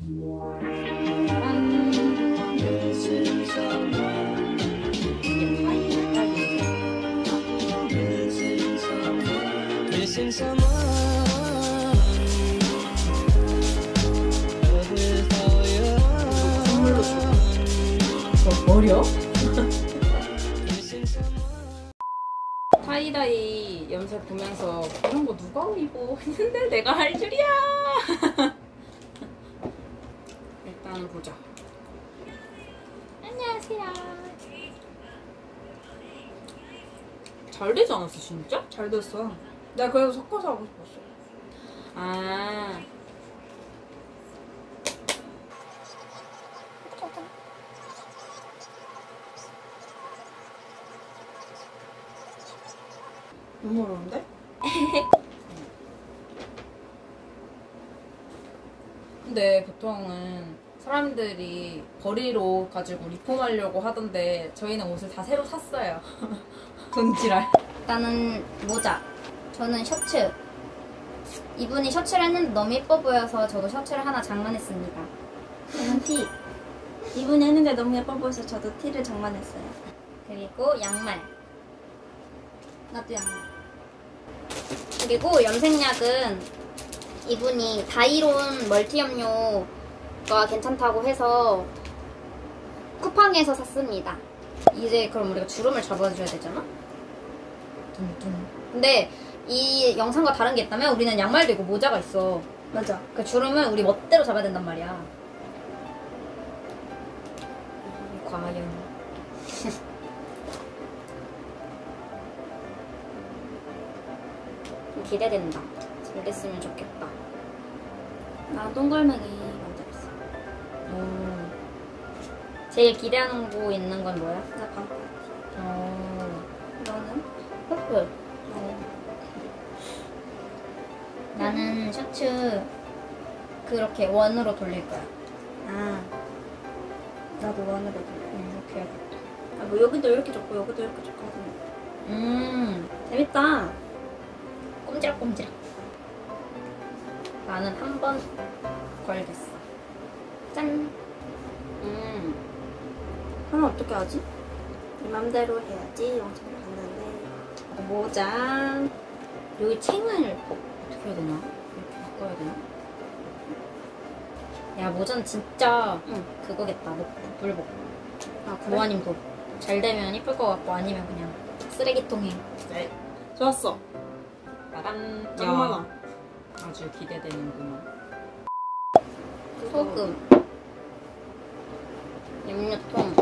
선물로 주고. 저 버려? 타이다이 염색 보면서 이런 거 누가 입어 했는데 내가 할 줄이야. 일단 보자. 안녕하세요. 잘 되지 않았어 진짜? 잘 됐어. 내가 그래서 섞어서 하고 싶었어. 아. 너무 어려운데? 근데 보통은 사람들이 버리로 가지고 리폼하려고 하던데 저희는 옷을 다 새로 샀어요. 돈지랄. 일단은 모자. 저는 셔츠. 이분이 셔츠를 했는데 너무 예뻐 보여서 저도 셔츠를 하나 장만했습니다. 저는 티. 이분이 했는데 너무 예뻐 보여서 저도 티를 장만했어요. 그리고 양말. 나도 양말. 그리고 염색약은 이분이 다이론 멀티염료가 괜찮다고 해서 쿠팡에서 샀습니다. 이제 그럼 우리가 주름을 잡아줘야 되잖아? 뚱뚱. 근데 이 영상과 다른 게 있다면 우리는 양말도 있고 모자가 있어. 맞아. 그 주름은 우리 멋대로 잡아야 된단 말이야. 과연. 기대된다. 잘 됐으면 좋겠다. 난 동글매기 만들었어. 제일 기대하는 거 있는 건 뭐야? 나 반팔. 너는? 퍼플. 나는 셔츠 그렇게 원으로 돌릴 거야. 아, 나도 원으로 돌려. 이렇게 해야겠다. 아, 뭐 여기도 이렇게 접고 여기도 이렇게 접고 하거든. 재밌다. 꼼지락꼼지락. 나는 한 번 걸겠어. 짠. 하나 어떻게 하지? 내 맘대로 해야지. 영상을 봤는데. 모자. 여기 챙을 어떻게 해야 되나? 이렇게 바꿔야 되나? 야, 모자는 진짜 그거겠다. 물복. 아, 그래? 모아님도 잘 되면 이쁠 것 같고 아니면 그냥 쓰레기통에. 네. 좋았어. 짜란. 짱 많아. 아주 기대되는구만. 소금. 염료통.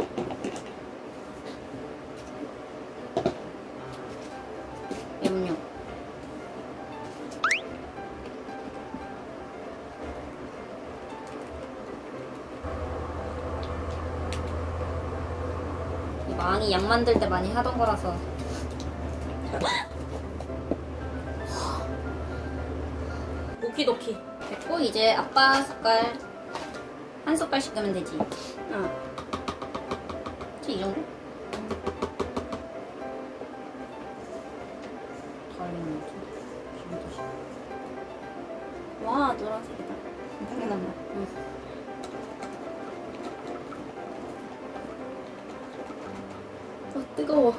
염료. 이 망이 약 만들 때 많이 하던 거라서. 오키도키. 됐고 이제 아빠 숟갈 한 숟갈씩 넣으면 되지. 응. 이 정도? 달리는 거지. 와, 노란색이다. 당연한 거. 응. 뜨거워.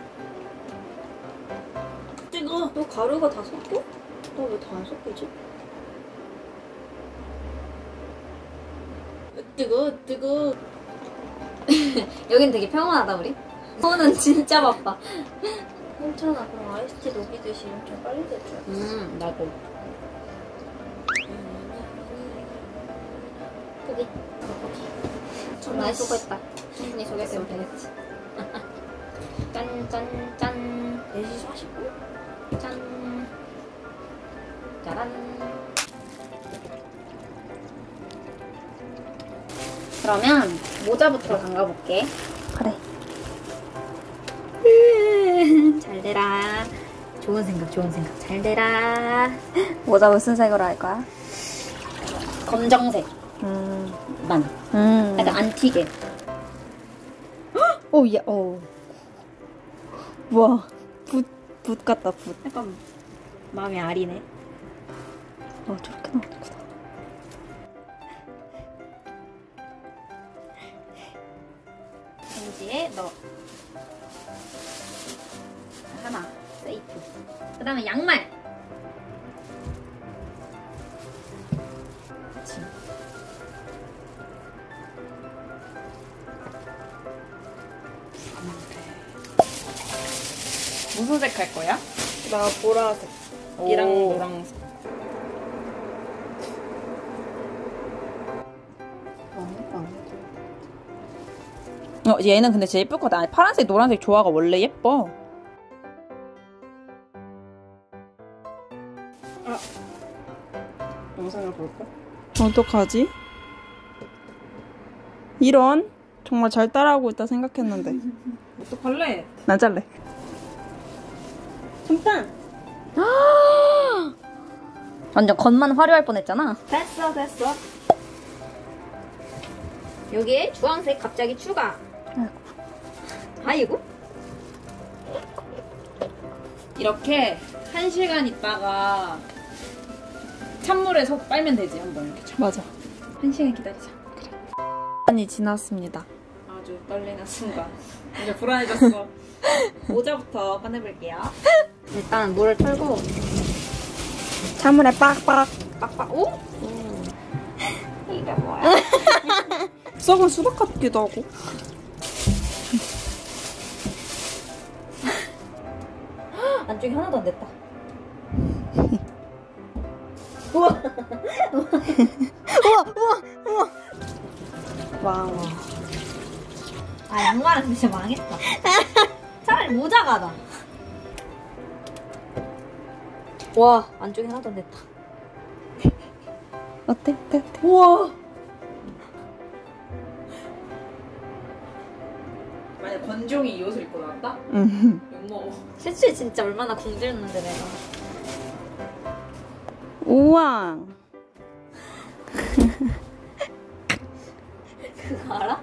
뜨거워. 너 가루가 다 섞여? 너 왜 다 안 섞이지? 뜨거. 여긴 되게 평온하다 우리. 손은 진짜 바빠. 괜찮아. 그럼 아이스티 녹이듯이 엄청 빨리 됐죠. 나도. 고기. 나 수고했다. 충분히 수고했으면 되겠지. 짠. 4시 40분? 짠. 짜란. 그러면 모자부터 담가볼게. 그래. 잘 되라. 좋은 생각. 잘 되라. 모자 무슨 색으로 할 거야? 검정색. 만. 약간 안 튀게. 오, 야, 오. 우와. 붓 같다, 붓. 약간 마음이 아리네. 저렇게 나오는구나. 바지에 넣어. 하나 세이프. 그 다음에 양말. 그치. 무슨 색 할 거야? 나 보라색. 이랑 오. 노랑색. 얘는 근데 제일 예쁠 것 같아. 아니, 파란색, 노란색 조화가 원래 예뻐. 영상을 볼까? 어떡하지? 이런? 정말 잘 따라하고 있다 생각했는데. 어떡할래? 난 잘래. 손빵! 완전 겉만 화려할 뻔했잖아. 됐어. 여기에 주황색 갑자기 추가. 아이고. 이렇게 1시간 있다가 찬물에서 빨면 되지, 한번 이렇게. 맞아. 1시간 기다리자. 시간이 지났습니다. 아주 떨리는 순간. 이제 불안해졌어. 모자부터 꺼내볼게요. 일단 물을 털고 찬물에 빡빡. 빡빡. 오? 이게 뭐야? 썩은 수박 같기도 하고. 안쪽이 하나도 안 됐다. 와우. 아, 양말은 진짜 망했다. 차라리 모자가 나. 와, 안쪽이 하나도 안 됐다. 어때? 우와! 만약 권종이 이 옷을 입고 나왔다? 응. 욕먹어. 실제 진짜 얼마나 공들였는데 내가. 우와. 그거 알아?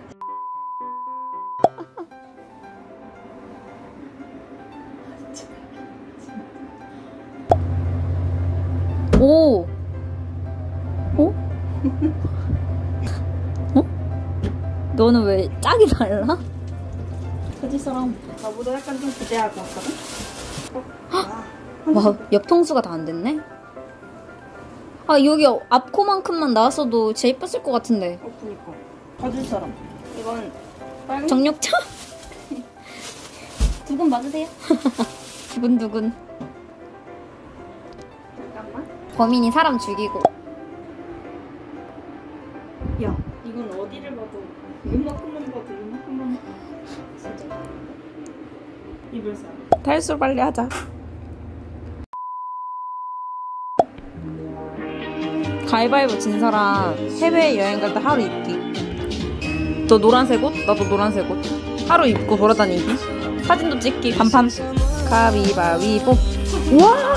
오! 어? 어? 너는 왜 짝이 달라? 거짓 사람. 나보다 약간 좀 기대할 것 같거든? 와, 옆통수가 다 안 됐네? 아, 여기 앞코만큼만 나왔어도 진짜 예뻤을 것 같은데. 그니까. 거짓 사람. 이건 빨간 정력차? 두근 맞으세요? 두근두근. 잠깐만. 범인이 사람 죽이고. 야, 이건 어디를 봐도 이만큼만 봐도 이만큼만 진짜 입을 사람. 탈수 빨리 하자. 가위바위보 진 사람 해외 여행 갈 때 하루 입기. 너 노란색 옷? 나도 노란색 옷. 하루 입고 돌아다니기. 사진도 찍기. 간판. 가위바위보. 우와!